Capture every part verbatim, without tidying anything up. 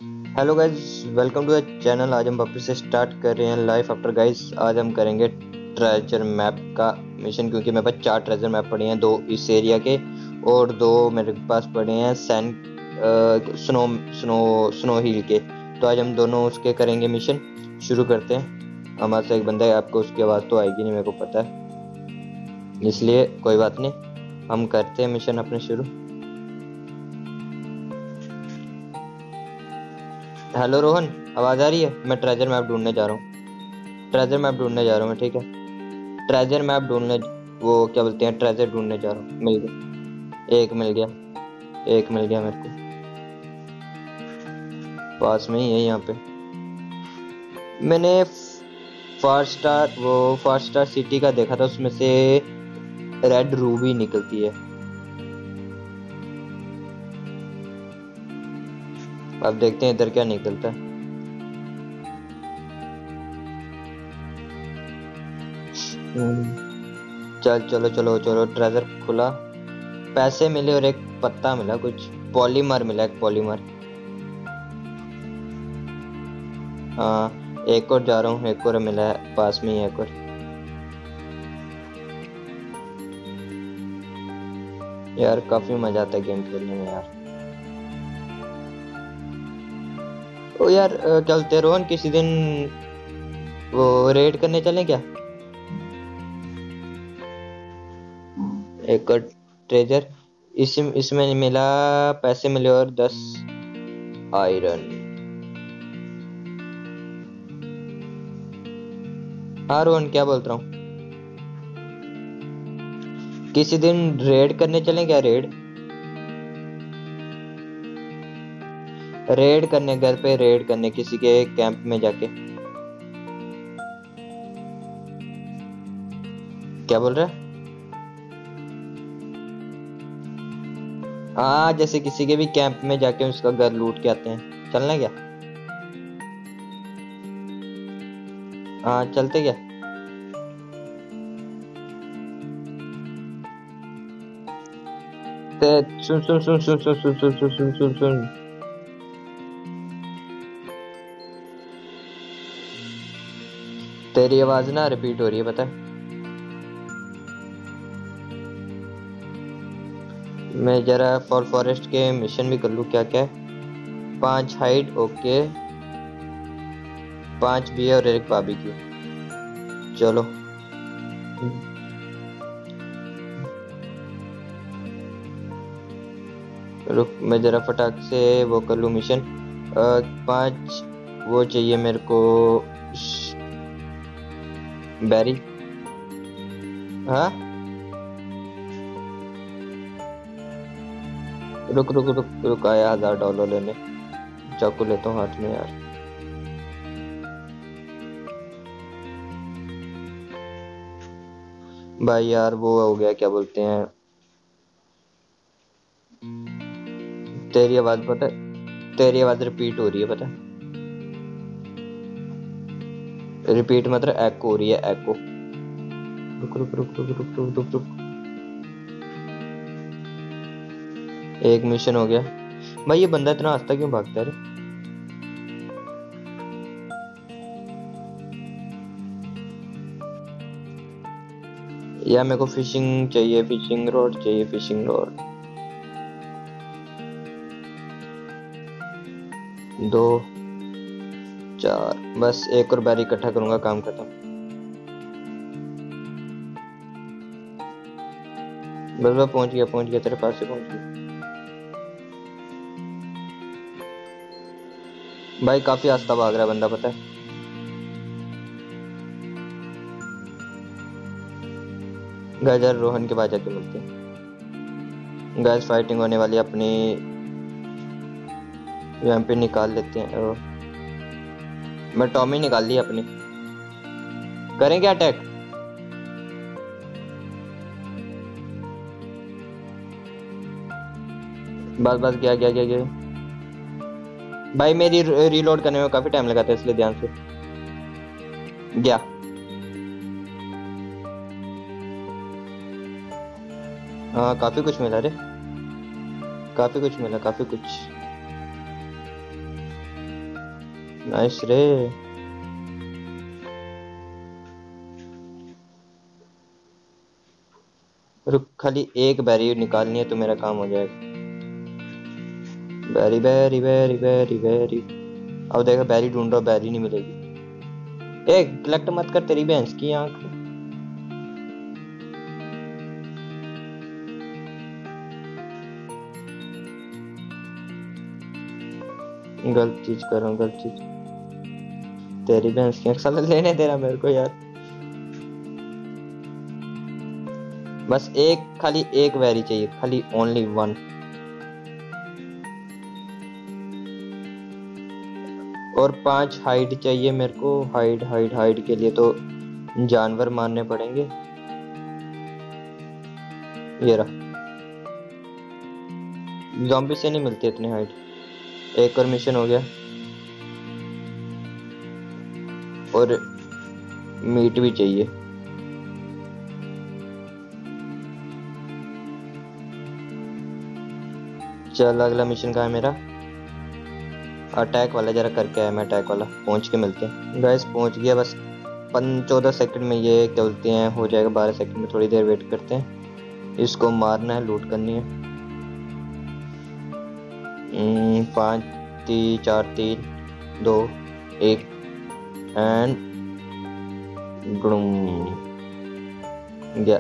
Hello guys, welcome to the channel. आज हम वापस से स्टार्ट कर रहे हैं लाइफ आफ्टर गाइस। आज हम करेंगे ट्रेजर मैप का मिशन, क्योंकि मेरे पास चार ट्रेजर मैप पड़े हैं, दो इस एरिया के और दो मेरे पास पड़े हैं sand snow snow snow hill के। तो आज हम दोनों उसके करेंगे मिशन। शुरू करते हैं। हमारे से एक बंदा है, आपको उसकी आवाज़ तो आएगी नहीं, मेरे को पता है, इसलिए कोई बात नहीं, हम करते हैं मिशन अपने शुरू। हेलो रोहन, आवाज आ रही है? मैं ट्रेजर मैप ढूंढने जा रहा हूँ। ट्रेजर मैप ढूंढने जा रहा हूँ मैं, ठीक है? ट्रेजर मैप ढूंढने, वो क्या बोलते हैं, ट्रेजर ढूंढने जा रहा हूँ। मिल गया, एक मिल गया, एक मिल गया मेरे को। पास में ही है यहाँ पे। मैंने फार स्टार वो फार स्टार सिटी का देखा था, उसमें से रेड रूबी निकलती है। अब देखते हैं इधर क्या निकलता है। चल चलो चलो चलो, ट्रेजर खुला, पैसे मिले और एक पत्ता मिला, कुछ पॉलीमर मिला, एक पॉलीमर। हाँ, एक और जा रहा हूँ, एक और मिला है पास में ही, एक और। यार काफी मजा आता है गेम खेलने में यार। ओ यार, अ, क्या बोलते हैं रोहन, किसी दिन वो रेड करने चलें क्या? एक और ट्रेजर, इस इसमें मिला, पैसे मिले और दस आयरन। हाँ रोहन, क्या बोल रहा हूँ? किसी दिन रेड करने चलें क्या? रेड रेड करने, घर पे रेड करने, किसी के कैंप में जाके। क्या बोल रहा है? हाँ, जैसे किसी के भी कैंप में जाके उसका घर लूट के आते हैं। चलना क्या? हाँ चलते क्या? ते सुन सुन सुन सुन सुन सुन सुन सुन सुन सुन सुन तेरी आवाज ना रिपीट हो रही है, पता है? मैं जरा फॉर फॉरेस्ट के मिशन भी कर लूँ, क्या क्या है। पांच हाइट, ओके, पांच बियर और एक बारबेक्यू। चलो। रुक, मैं जरा फटाक से वो कर लूँ मिशन। अ, पांच वो चाहिए मेरे को, बैरी। हाँ, रुक रुक रुक रुक, आया हजार डॉलर लेने। चाकू लेता हूँ हाथ में यार। भाई यार वो हो गया, क्या बोलते हैं, तेरी आवाज, पता है, तेरी आवाज रिपीट हो रही है, पता है? रिपीट मतलब एको हो रही है, एको। रुक रुक रुक रुक रुक रुक रुक रुक, एक मिशन हो गया। भाई ये बंदा इतना आस्ता क्यों भागता है रे? या मेरे को फिशिंग चाहिए, फिशिंग रॉड चाहिए, फिशिंग रॉड। दो, चार, बस एक और बैरी इकट्ठा करूंगा, काम खत्म। बस बस, पहुंच गया पहुंच गया, तेरे पास से पहुंच गया। भाई काफी आस्ता भाग रहा है बंदा, पता है? गाजर रोहन के पास जाके मिलते हैं। गैस फाइटिंग होने वाली है अपनी, यहाँ पे निकाल लेते हैं। ओ, मैं टॉमी निकाल ली अपनी। करें क्या अटैक? बस बस, गया गया गया गया। भाई मेरी रीलोड करने में काफी टाइम लगा था, इसलिए ध्यान से गया। हाँ काफी कुछ मिला रे, काफी कुछ मिला, काफी कुछ। नाइस रे। रुक, खाली एक बैरी निकालनी है तो मेरा काम हो जाएगा। बैरी बैरी बैरी बैरी बैरी। अब देखो बैरी ढूंढ रहा, बैरी नहीं मिलेगी। ए कलेक्ट मत कर, तेरी भैंस की आंख। गलत चीज कर रहा हूँ, गलत चीज। तेरी भैंस की आंख, साला लेने दे रहा मेरे को यार। बस एक, खाली एक बैरी चाहिए, खाली ओनली वन। और पांच हाइड चाहिए मेरे को। हाइड हाइड हाइड के लिए तो जानवर मारने पड़ेंगे। ये रहा। ज़ॉम्बी से नहीं मिलते इतने हाइड। एक और मिशन हो गया। और मीट भी चाहिए। चल अगला मिशन कहाँ है मेरा? अटैक वाला जरा करके आया मैं, अटैक वाला। पहुंच के मिलते हैं गाइस। पहुंच गया। बस पन चौदह सेकंड में ये चलते हैं, हो जाएगा बारह सेकंड में। थोड़ी देर वेट करते हैं। इसको मारना है, लूट करनी है। पाँच तीन चार तीन दो एक एंड गया।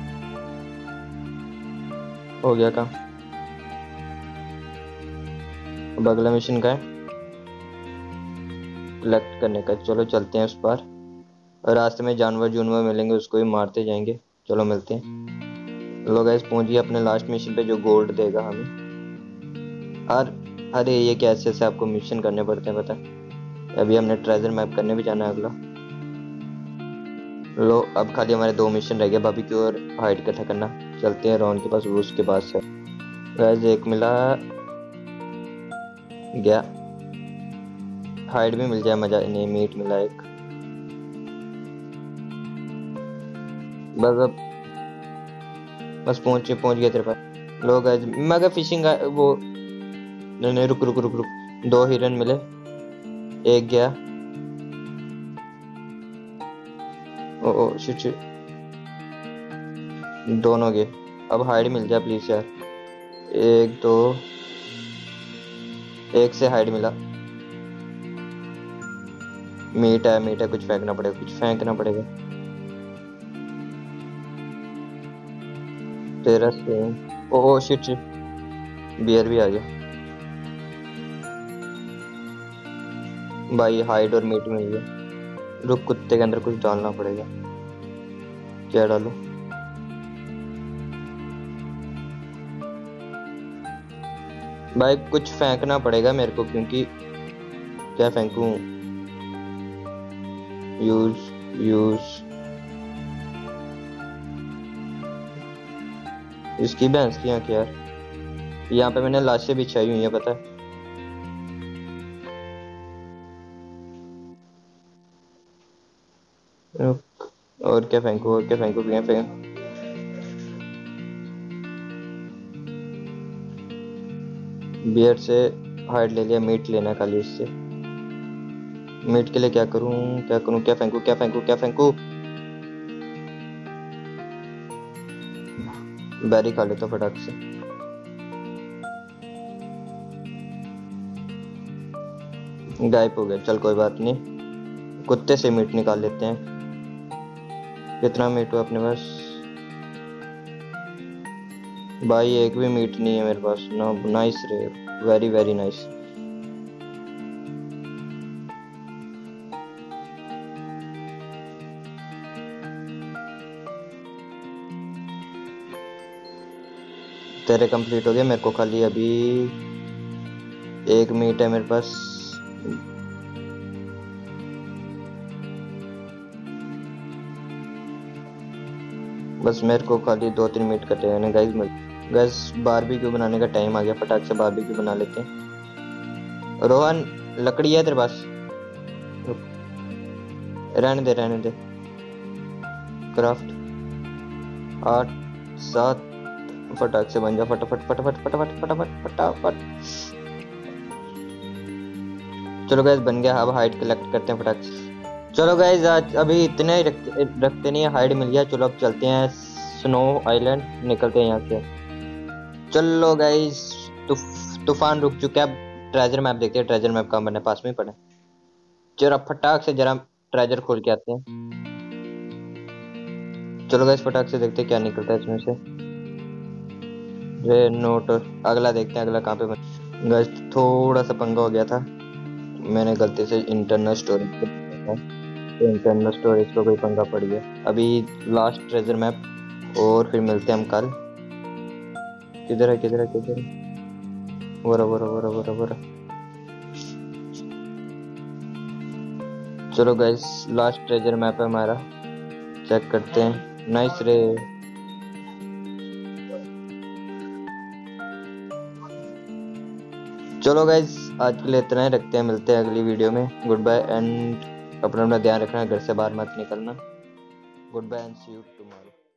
हो गया काम। अब अगला मिशन का है कलेक्ट करने का। चलो चलते हैं उस पार। रास्ते में जानवर जानवर मिलेंगे, उसको भी मारते जाएंगे। चलो मिलते हैं। लोग गाइस पहुंच गए अपने लास्ट मिशन पे, जो गोल्ड देगा हमें। और अरे ये कैसे से आपको मिशन करने पड़ते हैं पता है। अभी हमने ट्रेजर मैप करने भी जाना है अगला। लो अब खाली हमारे दो मिशन रह गए, भाभी की और हाइड इकट्ठा करना। चलते हैं रॉन के पास, वो उसके पास है। गाइस एक मिला गया। हाइड भी मिल जाए, मजा नहीं। मीट मिला एक। बस अब बस पहुंचे पहुंच गया तेरे पास। लोग गाइस मगर फिशिंग वो नहीं नहीं रुक रुक रुक रुक। दो हिरन मिले, एक गया। ओ ओ शिट शिट, दोनों गए। अब हाइड मिल जाए प्लीज यार। एक दो, एक से हाइड मिला। मीट है मीट है, कुछ फेंकना पड़ेगा, कुछ फेंकना पड़ेगा। तेरह से oh oh shit shit, beer भी आ गया भाई। हाइड और मीट मिल गया। रुक, कुत्ते के अंदर कुछ डालना पड़ेगा। क्या डालूं? भाई कुछ फेंकना पड़ेगा मेरे को, क्योंकि क्या फेंकूं? यूज यूज इसकी भैंस की आंख यार। यहाँ पे मैंने लाशें बिछाई हुई है पता है। और क्या फेंकू, और क्या फेंकू, क्या फेंकू? बियर से हाइड ले लिया, मीट लेना खाली इससे। मीट के लिए क्या करूं, क्या करूं, क्या फेंकू, क्या फेंकू, क्या फेंकू? बैरी खा लेता फटाक से। गायब हो गया। चल कोई बात नहीं, कुत्ते से मीट निकाल लेते हैं। कितना मीट हुआ अपने पास? भाई एक भी मीट नहीं है मेरे पास ना। नाइस रे, वेरी वेरी नाइस। तेरे कंप्लीट हो गया। मेरे को खाली अभी एक मीट है मेरे पास। बस मेरे को खाली दो तीन मीट कटे हैं गाइस। गैस बारबेक्यू बनाने का टाइम आ गया, फटाक से बारबेक्यू बना लेते हैं। रोहन लकड़ी है तेरे पास? रहने दे रहने दे। क्राफ्ट आठ सात, फटाक से बन जा। फटाफट फटाफट फटाफट फटाफट फटाफट। चलो गैस बन गया। अब हाइड कलेक्ट करते हैं फटाक से। चलो गैस आज अभी इतने ही रखते, रखते नहीं है, हाइड मिल गया। चलो अब चलते हैं स्नो आइलैंड, निकलते हैं यहाँ से। चलो गैस तूफान रुक चुका है। अब ट्रेजर मैप देखते हैं, ट्रेजर मैप कहाँ बना, पास में ही पड़ा। जरा फटाक से जरा ट्रेजर खोल के आते हैं। चलो गैस फटाक से देखते हैं क्या निकलता है इसमें से। ये नोट, अगला देखते हैं अगला कहाँ पे बना। गैस थोड़ा सा पंगा हो गया था, मैंने गलती से इंटरनल स्टोरेज पे तो इंटरनल स्टोरेज को कोई पंगा पड़ गया। अभी लास्ट ट्रेजर मैप और फिर मिलते हैं हम कल। किधर है किधर है किधर है? वरा वरा वरा वरा वरा। चलो गाइस लास्ट ट्रेजर मैप है हमारा, चेक करते हैं। नाइस रे। चलो गाइस आज के लिए इतना ही रखते हैं, मिलते हैं अगली वीडियो में। गुड बाय एंड अपना अपना ध्यान रखना, घर से बाहर मत निकलना। Good bye and see you tomorrow.